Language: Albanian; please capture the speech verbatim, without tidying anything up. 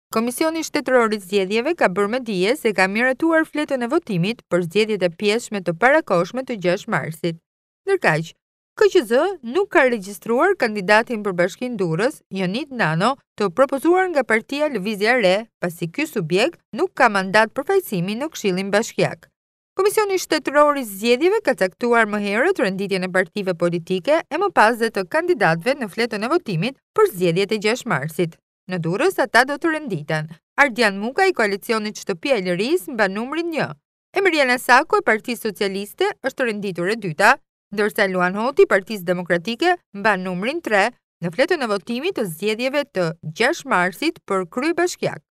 Komisioni Shtetëror i Zgjedhjeve ka bërë me dije se ka miratuar fletën e votimit për zgjedhjet e pjesshme të parakohshme të gjashtë marsit. Ndërkaq, K Q Z nuk ka regjistruar kandidatin për Bashkinë Durrës, Jonit Nano, të propozuar nga Partia Lëvizja e Re, pasi ky subjekt nuk ka mandat përfaqësimi në Këshillin Bashkiak. Komisioni Shtetëror i Zgjedhjeve ka caktuar më herët renditjen e partive politike e më pas dhe të kandidatëve në fletën e votimit për zgjedhjet e gjashtë marsit. Në Durrës ata do të renditen Ardian Muka i koalicionit Shtëpia e Lirisë mban numrin një. Emiriana Sako e Partisë Socialiste është renditur e dyta, ndërsa Luan Hoti i Partisë Demokratike mban numrin tre në fletën e votimit të zgjedhjeve të gjashtë marsit për Krye Bashkiak.